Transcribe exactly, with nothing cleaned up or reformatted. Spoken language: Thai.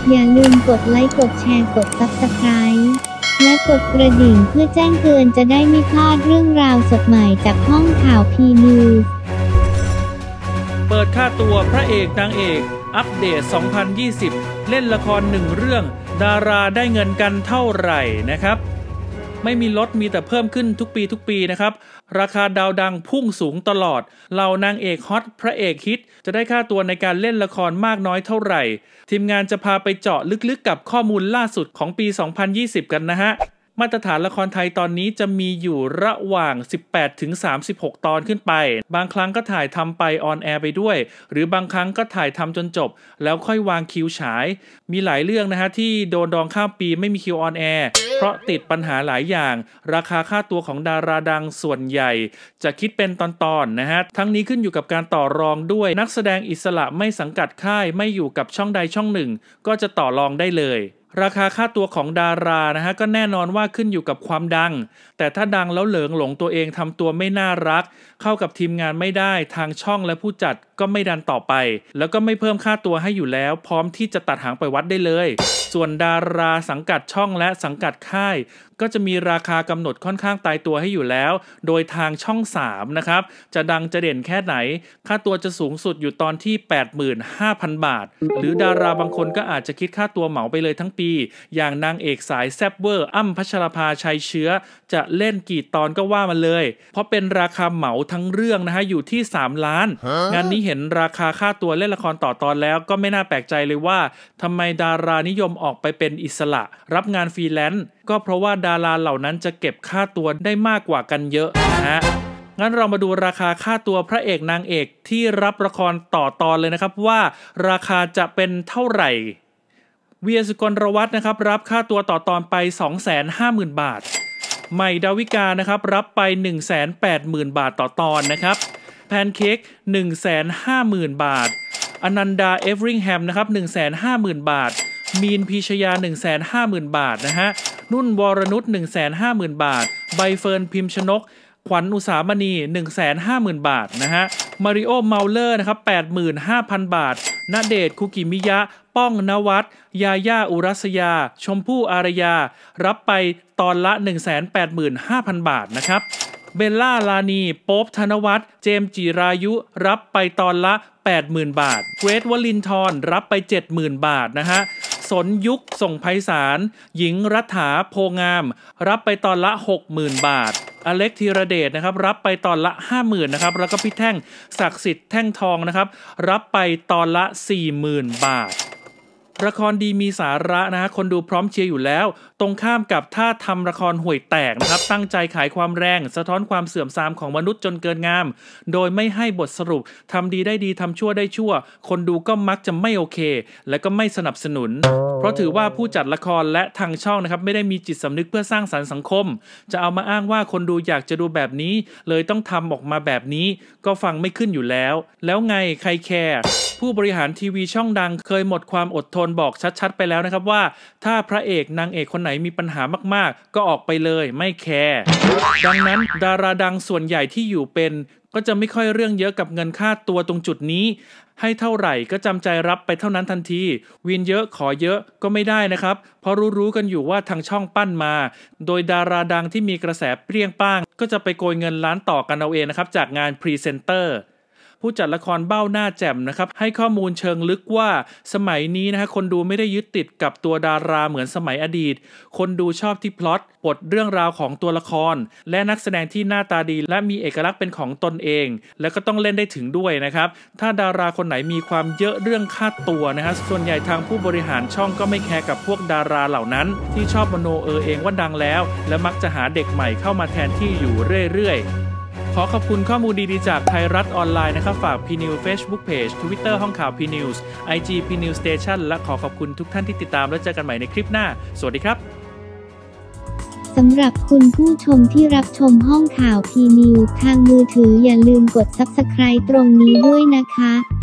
อย่าลืมกดไลค์กดแชร์กด ซับสไครบ์ และกดกระดิ่งเพื่อแจ้งเตือนจะได้ไม่พลาดเรื่องราวสดใหม่จากห้องข่าวพีนิวส์เปิดค่าตัวพระเอกนางเอกอัปเดตสองพันยี่สิบเล่นละครหนึ่งเรื่องดาราได้เงินกันเท่าไหร่นะครับไม่มีลดมีแต่เพิ่มขึ้นทุกปีทุกปีนะครับราคาดาวดังพุ่งสูงตลอดเหล่านางเอกฮอตพระเอกฮิตจะได้ค่าตัวในการเล่นละครมากน้อยเท่าไหร่ทีมงานจะพาไปเจาะลึกๆกับข้อมูลล่าสุดของปีสองพันยี่สิบกันนะฮะมาตรฐานละครไทยตอนนี้จะมีอยู่ระหว่างสิบแปดถึงสามสิบหกตอนขึ้นไปบางครั้งก็ถ่ายทำไปออนแอร์ไปด้วยหรือบางครั้งก็ถ่ายทำจนจบแล้วค่อยวางคิวฉายมีหลายเรื่องนะฮะที่โดนดองข้ามปีไม่มีคิวออนแอร์เพราะติดปัญหาหลายอย่างราคาค่าตัวของดาราดังส่วนใหญ่จะคิดเป็นตอนๆนะฮะทั้งนี้ขึ้นอยู่กับการต่อรองด้วยนักแสดงอิสระไม่สังกัดค่ายไม่อยู่กับช่องใดช่องหนึ่งก็จะต่อรองได้เลยราคาค่าตัวของดารานะฮะก็แน่นอนว่าขึ้นอยู่กับความดังแต่ถ้าดังแล้วเหลิงหลงตัวเองทำตัวไม่น่ารักเข้ากับทีมงานไม่ได้ทางช่องและผู้จัดก็ไม่ดันต่อไปแล้วก็ไม่เพิ่มค่าตัวให้อยู่แล้วพร้อมที่จะตัดหางไปวัดได้เลยส่วนดาราสังกัดช่องและสังกัดค่ายก็จะมีราคากำหนดค่อนข้างตายตัวให้อยู่แล้วโดยทางช่องสามนะครับจะดังจะเด่นแค่ไหนค่าตัวจะสูงสุดอยู่ตอนที่ แปดหมื่นห้าพัน บาทหรือดาราบางคนก็อาจจะคิดค่าตัวเหมาไปเลยทั้งปีอย่างนางเอกสายแซ่บเวอร์อ้ำพัชรภาชัยเชื้อจะเล่นกี่ตอนก็ว่ามาเลยเพราะเป็นราคาเหมาทั้งเรื่องนะฮะอยู่ที่สามล้านงานนี้เห็นราคาค่าตัวเล่นละครต่อตอนแล้วก็ไม่น่าแปลกใจเลยว่าทำไมดารานิยมออกไปเป็นอิสระรับงานฟรีแลนซ์ก็เพราะว่าดาราเหล่านั้นจะเก็บค่าตัวได้มากกว่ากันเยอะนะฮะงั้นเรามาดูราคาค่าตัวพระเอกนางเอกที่รับละครต่อตอนเลยนะครับว่าราคาจะเป็นเท่าไหร่เวียสุกลวัฒน์นะครับรับค่าตัวต่อตอนไป สองแสนห้าหมื่น บาทใหม่ดาวิกานะครับรับไป หนึ่งแสนแปดหมื่น บาทต่อตอนนะครับแพนเค้ก หนึ่งแสนห้าหมื่น บาทอนันดาเอฟริงแฮมนะครับ หนึ่งแสนห้าหมื่น บาทมีนพีชยา หนึ่งแสนห้าหมื่น บาทนะฮะนุ่นวรนุช หนึ่งแสนห้าหมื่น บาทใบเฟิร์นพิมชนกขวัญอุสามณี หนึ่งแสนห้าหมื่น บาทนะฮะมาริโอเมาเลอร์นะครับ แปดหมื่นห้าพัน บาทณเดชน์คุกิมิยะป้องนวัดยาย่าอุรัสยาชมพู่อารยารับไปตอนละ หนึ่งแสนแปดหมื่นห้าพัน บาทนะครับเบลล่าลานีโป๊ปธนวัฒน์เจมส์จิรายุรับไปตอนละ แปดหมื่น บาทเกรทวลินทร์รับไป เจ็ดหมื่น บาทนะฮะสนยุคส่งไพศาลหญิงรัฐาโพงามรับไปตอนละ หกหมื่น บาทอเล็กธีรเดชนะครับรับไปตอนละ ห้าหมื่น นะครับแล้วก็พี่แท่งศักดิ์สิทธิ์แท่งทองนะครับรับไปตอนละ สี่หมื่น บาทละครดีมีสาระนะฮะคนดูพร้อมเชียร์อยู่แล้วตรงข้ามกับถ้าทำละครห่วยแตกนะครับตั้งใจขายความแรงสะท้อนความเสื่อมทรามของมนุษย์จนเกินงามโดยไม่ให้บทสรุปทำดีได้ดีทำชั่วได้ชั่วคนดูก็มักจะไม่โอเคและก็ไม่สนับสนุนเพราะถือว่าผู้จัดละครและทางช่องนะครับไม่ได้มีจิตสำนึกเพื่อสร้างสรรค์สังคมจะเอามาอ้างว่าคนดูอยากจะดูแบบนี้เลยต้องทำออกมาแบบนี้ก็ฟังไม่ขึ้นอยู่แล้วแล้วไงใครแคร์ผู้บริหารทีวีช่องดังเคยหมดความอดทนบอกชัดๆไปแล้วนะครับว่าถ้าพระเอกนางเอกคนไหนมีปัญหามากๆก็ออกไปเลยไม่แคร์ดังนั้นดาราดังส่วนใหญ่ที่อยู่เป็นก็จะไม่ค่อยเรื่องเยอะกับเงินค่าตัวตรงจุดนี้ให้เท่าไหร่ก็จำใจรับไปเท่านั้นทันทีวินเยอะขอเยอะก็ไม่ได้นะครับเพราะรู้ๆกันอยู่ว่าทางช่องปั้นมาโดยดาราดังที่มีกระแสเปรี้ยงป้างก็จะไปโกยเงินล้านต่อกันเอาเองนะครับจากงานพรีเซนเตอร์ผู้จัดละครเบ้าหน้าแจ่มนะครับให้ข้อมูลเชิงลึกว่าสมัยนี้นะฮะคนดูไม่ได้ยึดติดกับตัวดาราเหมือนสมัยอดีตคนดูชอบที่พล็อตบทเรื่องราวของตัวละครและนักแสดงที่หน้าตาดีและมีเอกลักษณ์เป็นของตนเองแล้วก็ต้องเล่นได้ถึงด้วยนะครับถ้าดาราคนไหนมีความเยอะเรื่องค่าตัวนะฮะส่วนใหญ่ทางผู้บริหารช่องก็ไม่แคร์กับพวกดาราเหล่านั้นที่ชอบมโนเออเองว่าดังแล้วและมักจะหาเด็กใหม่เข้ามาแทนที่อยู่เรื่อยๆขอขอบคุณข้อมูลดีๆจากไทยรัฐออนไลน์นะครับฝาก พี นิวส์ Facebook Page Twitter ห้องข่าว พี นิวส์ ไอ จี พี นิวส์ Station และขอขอบคุณทุกท่านที่ติดตามแล้วเจอกันใหม่ในคลิปหน้าสวัสดีครับสำหรับคุณผู้ชมที่รับชมห้องข่าว พี นิวส์ ทางมือถืออย่าลืมกด ซับสไครบ์ ตรงนี้ด้วยนะคะ